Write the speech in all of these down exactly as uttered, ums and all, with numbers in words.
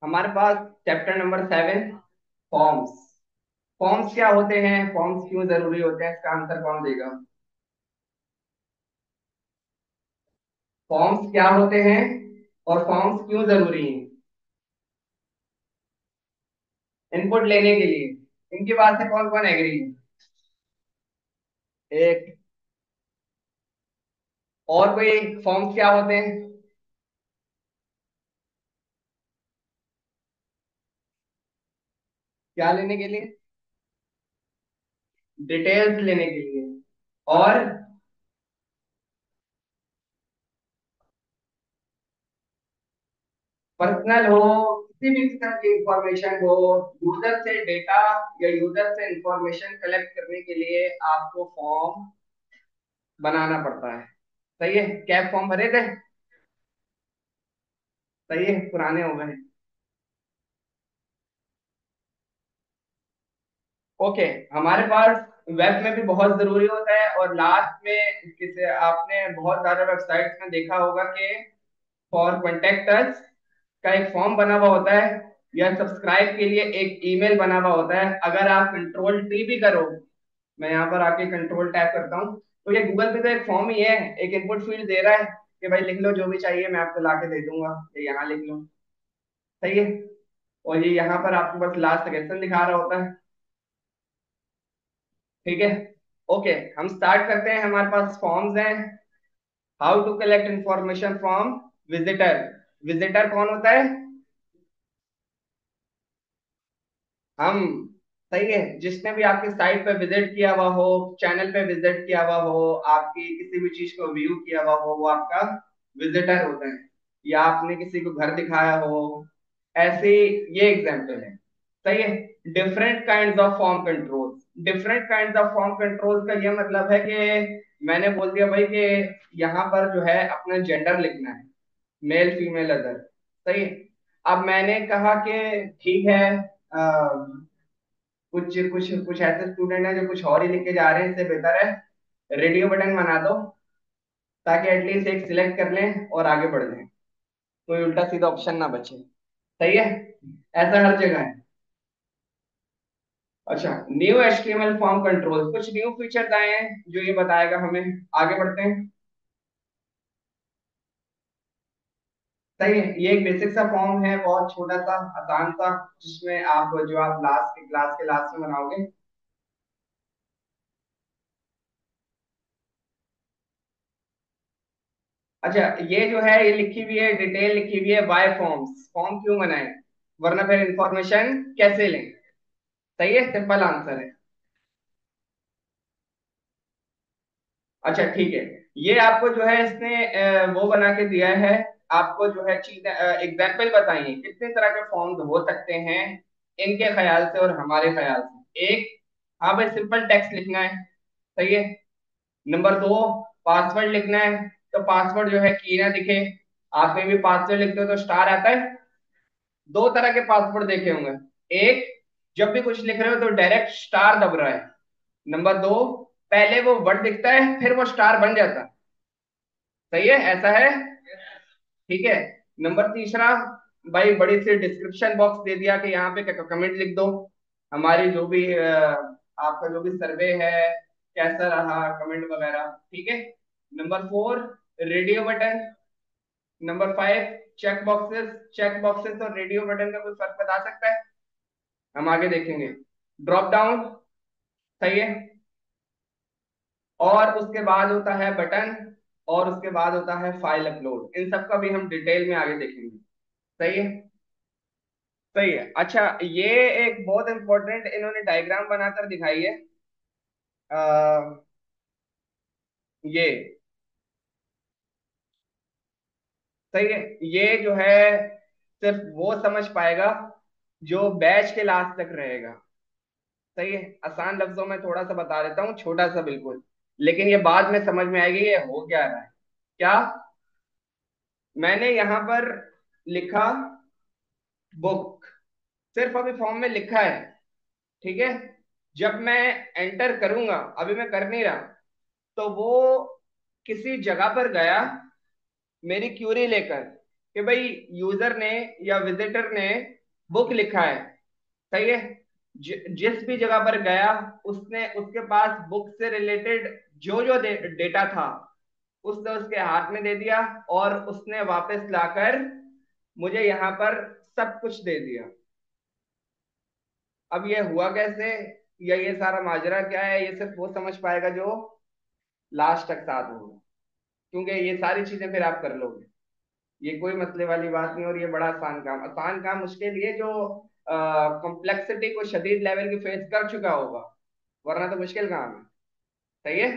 हमारे पास chapter number seven, forms. Forms क्या होते हैं, फॉर्म्स क्यों जरूरी होते हैं, इसका आंसर कौन देगा? फॉर्म्स क्या होते हैं और फॉर्म्स क्यों जरूरी हैं इनपुट लेने के लिए? इनकी बात से कौन कौन एग्री है? एक और कोई? फॉर्म्स क्या होते हैं? क्या लेने के लिए? डिटेल्स लेने के लिए। और पर्सनल हो, किसी भी किस्म की इंफॉर्मेशन हो, यूजर से डेटा या यूजर से इंफॉर्मेशन कलेक्ट करने के लिए आपको फॉर्म बनाना पड़ता है। सही है, कैब फॉर्म भरे थे? सही है, पुराने हो गए। ओके। हमारे पास वेब में भी बहुत जरूरी होता है, और लास्ट में किसे आपने बहुत सारे वेबसाइट्स में देखा होगा कि फॉर कॉन्टेक्ट अस का एक फॉर्म बना हुआ होता है, या सब्सक्राइब के लिए एक ईमेल बना हुआ होता है। अगर आप कंट्रोल टी भी करो, मैं यहाँ पर आके कंट्रोल टैप करता हूँ, तो ये गूगल पे तो एक फॉर्म ही है, एक इनपुट फील्ड दे रहा है कि भाई लिख लो जो भी चाहिए, मैं आपको ला के दे दूंगा, ये यहाँ लिख लो। सही है। और ये यहाँ पर आपको बस लास्ट सेक्शन दिखा रहा होता है। ठीक है। ओके, हम स्टार्ट करते हैं। हमारे पास फॉर्म्स हैं। How to collect information from visitor. Visitor कौन होता है? हम। सही है, जिसने भी आपकी साइट पे विजिट किया हुआ हो, चैनल पे विजिट किया हुआ हो, आपकी किसी भी चीज को व्यू किया हुआ हो, वो आपका विजिटर होता है। या आपने किसी को घर दिखाया हो, ऐसे। ये एग्जांपल है। सही है। Different kinds of form control. Different kinds of form control का ये मतलब है कि मैंने बोल दिया भाई कि यहाँ पर जो है अपना जेंडर लिखना है, मेल फीमेल अदर। सही है। अब मैंने कहा कि ठीक है, कुछ कुछ कुछ ऐसे स्टूडेंट हैं जो कुछ और ही लिख के जा रहे हैं, इससे बेहतर है रेडियो बटन बना दो, ताकि एटलीस्ट एक सिलेक्ट कर लें और आगे बढ़ जाएं, कोई उल्टा सीधा ऑप्शन ना बचे। सही है। ऐसा हर जगह है। अच्छा, न्यू एचटीएमएल फॉर्म कंट्रोल, कुछ न्यू फीचर्स आए हैं जो ये बताएगा हमें। आगे बढ़ते हैं। सही है, ये एक बेसिक सा फॉर्म है, बहुत छोटा सा, आसान सा, जिसमें आप जो आप लास्ट के क्लास के लास्ट में बनाओगे। अच्छा, ये जो है ये लिखी हुई है, डिटेल लिखी हुई है, वाई फॉर्म्स, फॉर्म क्यों बनाए, वरना फिर इंफॉर्मेशन कैसे लें। सही है, सिंपल आंसर है। अच्छा ठीक है। ये आपको जो है इसने अ, वो बना के दिया है। आपको जो है चीज एग्जाम्पल बताइए कितने तरह के फॉर्म्स हो सकते हैं इनके ख्याल से और हमारे ख्याल से। एक, हाँ भाई सिंपल टेक्स्ट लिखना है। सही है। नंबर दो, पासवर्ड लिखना है, तो पासवर्ड जो है की ना दिखे। आप कहीं भी पासवर्ड लिखते हो तो स्टार आता है। दो तरह के पासवर्ड देखे होंगे। एक, जब भी कुछ लिख रहे हो तो डायरेक्ट स्टार दब रहा है। नंबर दो, पहले वो वर्ड दिखता है फिर वो स्टार बन जाता है। सही है, ऐसा है। ठीक है। नंबर तीसरा, भाई बड़ी सी डिस्क्रिप्शन बॉक्स दे दिया कि यहाँ पे कमेंट लिख दो, हमारी जो भी अ, आपका जो भी सर्वे है कैसा रहा, कमेंट वगैरह। ठीक है। Number four, radio button. Number five, check boxes. Check boxes और रेडियो बटन का कोई फर्क बता सकता है? हम आगे देखेंगे। Drop down. सही है। और उसके बाद होता है बटन, और उसके बाद होता है फाइल अपलोड। इन सब का भी हम डिटेल में आगे देखेंगे। सही है। सही है। अच्छा, ये एक बहुत इंपॉर्टेंट इन्होंने डायग्राम बनाकर दिखाई है। आ, ये। सही है। ये जो है सिर्फ वो समझ पाएगा जो बैच के लास्ट तक रहेगा। सही है। आसान लफ्जों में थोड़ा सा बता देता हूँ, छोटा सा बिल्कुल, लेकिन ये बाद में समझ में आएगी ये हो क्या रहा है। क्या? मैंने यहां पर लिखा बुक, सिर्फ अभी फॉर्म में लिखा है। ठीक है। जब मैं एंटर करूंगा, अभी मैं कर नहीं रहा, तो वो किसी जगह पर गया मेरी क्यूरी लेकर, कि भाई यूजर ने या विजिटर ने बुक लिखा है, सही है। ज, जिस भी जगह पर गया, उसने उसके पास बुक से रिलेटेड जो जो डे, डेटा था, उसने उसके हाथ में दे दिया, और उसने वापस लाकर मुझे यहाँ पर सब कुछ दे दिया। अब ये हुआ कैसे, या ये सारा माजरा क्या है, ये सिर्फ वो समझ पाएगा जो लास्ट तक साथ होगा, क्योंकि ये सारी चीजें फिर आप कर लोगे। ये कोई मसले वाली बात नहीं, और ये बड़ा आसान काम, आसान काम उसके लिए जो कॉम्प्लेक्सिटी को शदीद लेवल की फेस कर चुका होगा, वरना तो मुश्किल काम है। सही है।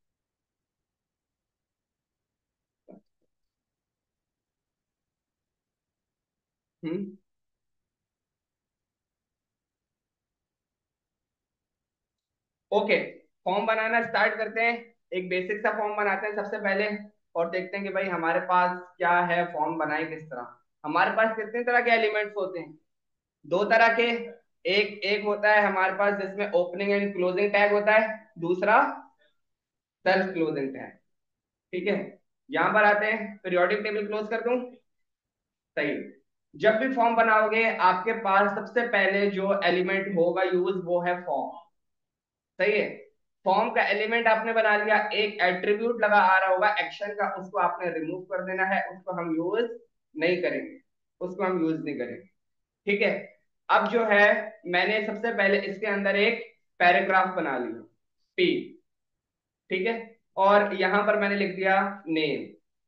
हम्म। ओके, फॉर्म बनाना स्टार्ट करते हैं। एक बेसिक सा फॉर्म बनाते हैं सबसे पहले, और देखते हैं कि भाई हमारे पास क्या है, फॉर्म बनाए किस तरह। हमारे पास कितने तरह के एलिमेंट्स होते हैं? दो तरह के। एक एक होता है हमारे पास जिसमें ओपनिंग एंड क्लोजिंग टैग होता है, दूसरा सेल्फ क्लोजिंग टैग। ठीक है। यहां पर आते हैं, पीरियोडिक टेबल क्लोज कर दूं। सही। जब भी फॉर्म बनाओगे, आपके पास सबसे पहले जो एलिमेंट होगा यूज, वो है फॉर्म। सही है। फॉर्म का एलिमेंट आपने बना लिया, एक एट्रीब्यूट लगा आ रहा होगा एक्शन का, उसको आपने रिमूव कर देना है, उसको हम यूज नहीं करेंगे, उसको हम यूज नहीं करेंगे। ठीक है। अब जो है, मैंने सबसे पहले इसके अंदर एक पैराग्राफ बना लिया, पी। ठीक है। और यहां पर मैंने लिख दिया नेम।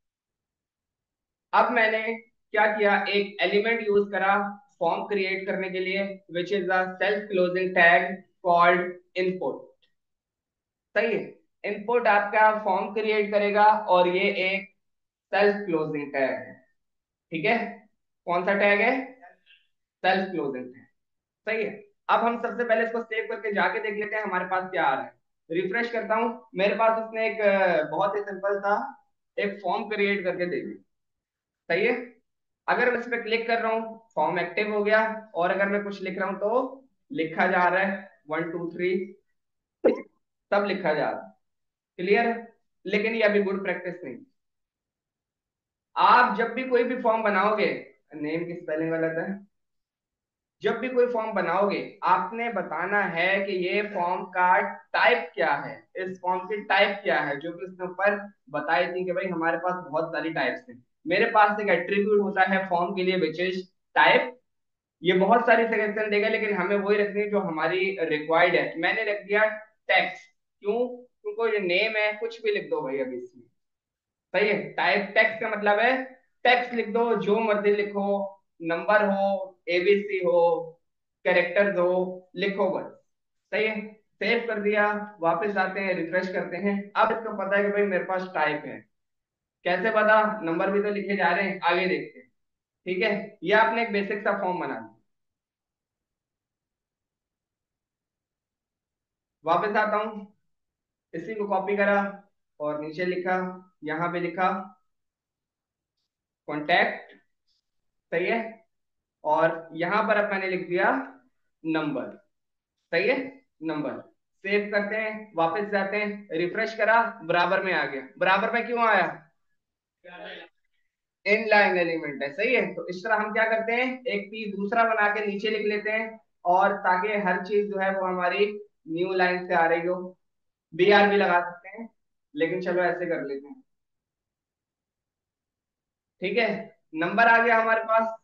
अब मैंने क्या किया, एक एलिमेंट यूज करा फॉर्म क्रिएट करने के लिए, which is the self closing tag called input. सही है। इनपुट आपका फॉर्म क्रिएट करेगा, और ये एक सेल्फ क्लोजिंग टैग है। ठीक है। कौन सा टैग है? Self closing tag. सही है। अब हम सबसे पहले इसको सेव करके जाके देख लेते हैं हमारे पास क्या आ रहा है। रिफ्रेश करता हूं, मेरे पास उसने एक अ, बहुत ही सिंपल सा एक फॉर्म क्रिएट करके दे दी। सही है। अगर मैं इस पर क्लिक कर रहा हूँ, फॉर्म एक्टिव हो गया, और अगर मैं कुछ लिख रहा हूं तो लिखा जा रहा है, वन टू थ्री, सब लिखा जा रहा है। क्लियर। लेकिन ये अभी गुड प्रैक्टिस नहीं। आप जब भी कोई भी फॉर्म बनाओगे, नेम की स्पेलिंग गलत है, जब भी कोई फॉर्म बनाओगे, आपने बताना है कि ये फॉर्म का टाइप क्या है, इस फॉर्म की टाइप क्या है, जो कि उसने ऊपर बताई थी कि भाई हमारे पास बहुत सारी टाइप्स हैं। मेरे पास एक एट्रीब्यूट होता है फॉर्म के लिए, विच इज टाइप। ये बहुत सारी सजेशन देगा, लेकिन हमें वही रखनी है जो हमारी रिक्वायर्ड है। मैंने रख दिया टेक्स्ट। क्यों? क्योंकि ये नेम है, कुछ भी लिख दो भाई अभी इसमें। सही है। टाइप टेक्स्ट का मतलब है टेक्स्ट लिख दो, जो मर्जी लिखो, नंबर हो, एबीसी हो, कैरेक्टर्स हो, लिखो बस। सही है। सेव कर दिया। वापस आते हैं, रिफ्रेश करते हैं। अब इसको पता है कि भाई मेरे पास टाइप है। कैसे पता? नंबर भी तो लिखे जा रहे हैं, आगे देखते हैं। ठीक है। ये आपने एक बेसिक सा फॉर्म बना दिया। वापस आता हूँ, इसी को कॉपी करा, और नीचे लिखा, यहाँ पे लिखा कॉन्टैक्ट। सही है। और यहां पर अब मैंने लिख दिया नंबर। सही है। नंबर। सेव करते हैं, वापस जाते हैं, रिफ्रेश करा, बराबर में आ गया। बराबर में क्यों आया? इन लाइन एलिमेंट है। सही है। तो इस तरह हम क्या करते हैं, एक पी दूसरा बना के नीचे लिख लेते हैं, और ताकि हर चीज जो है वो हमारी न्यू लाइन से आ रही हो। बी आर भी लगा सकते हैं, लेकिन चलो ऐसे कर लेते हैं। ठीक है। नंबर आ गया हमारे पास।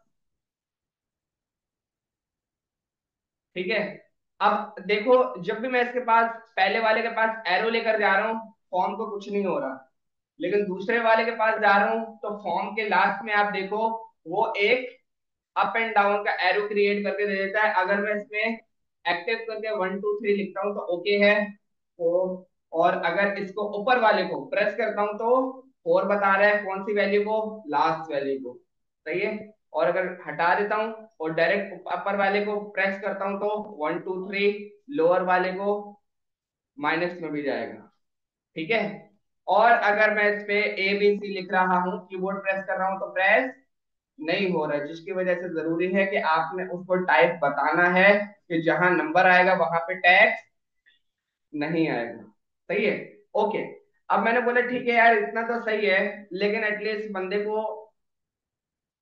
ठीक है। अब देखो, जब भी मैं इसके पास, पहले वाले के पास एरो लेकर जा रहा हूँ, फॉर्म को कुछ नहीं हो रहा, लेकिन दूसरे वाले के पास जा रहा हूँ तो फॉर्म के लास्ट में आप देखो, वो एक अप एंड डाउन का एरो क्रिएट करके दे देता है। अगर मैं इसमें एक्टिव करके वन टू थ्री लिखता हूँ तो ओके है, फोर। और अगर इसको ऊपर वाले को प्रेस करता हूँ तो फोर बता रहा है, कौन सी वैल्यू को? लास्ट वैल्यू को। सही है। और अगर हटा देता हूँ और डायरेक्ट अपर वाले को प्रेस करता हूँ तो वन टू थ्री, लोअर वाले को माइनस में भी जाएगा। ठीक है। और अगर मैं इस पे ए बी सी लिख रहा हूँ, कीबोर्ड प्रेस कर रहा हूँ, तो प्रेस नहीं हो रहा है, जिसकी वजह से जरूरी है कि आपने उसको टाइप बताना है कि जहां नंबर आएगा वहां पे टैक्स नहीं आएगा। सही है। ओके। अब मैंने बोला ठीक है यार, इतना तो सही है, लेकिन एटलीस्ट बंदे को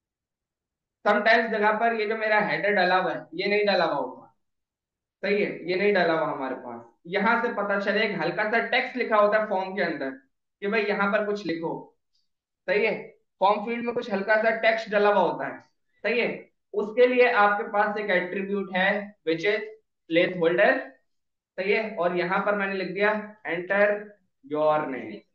समटाइम्स जगह पर ये जो मेरा हेडर डाला हुआ है ये नहीं डाला हुआ होगा। सही है, ये नहीं डाला हुआ हमारे पास। यहां से पता चले एक हल्का सा टेक्स्ट लिखा होता है फॉर्म के अंदर कि भाई यहाँ पर कुछ लिखो। सही है, फॉर्म फील्ड में कुछ हल्का सा टेक्स्ट डला हुआ होता है। सही है, उसके लिए आपके पास एक एट्रीब्यूट है विच इज प्लेस होल्डर। सही है, और यहां पर मैंने लिख दिया एंटर योर नेम।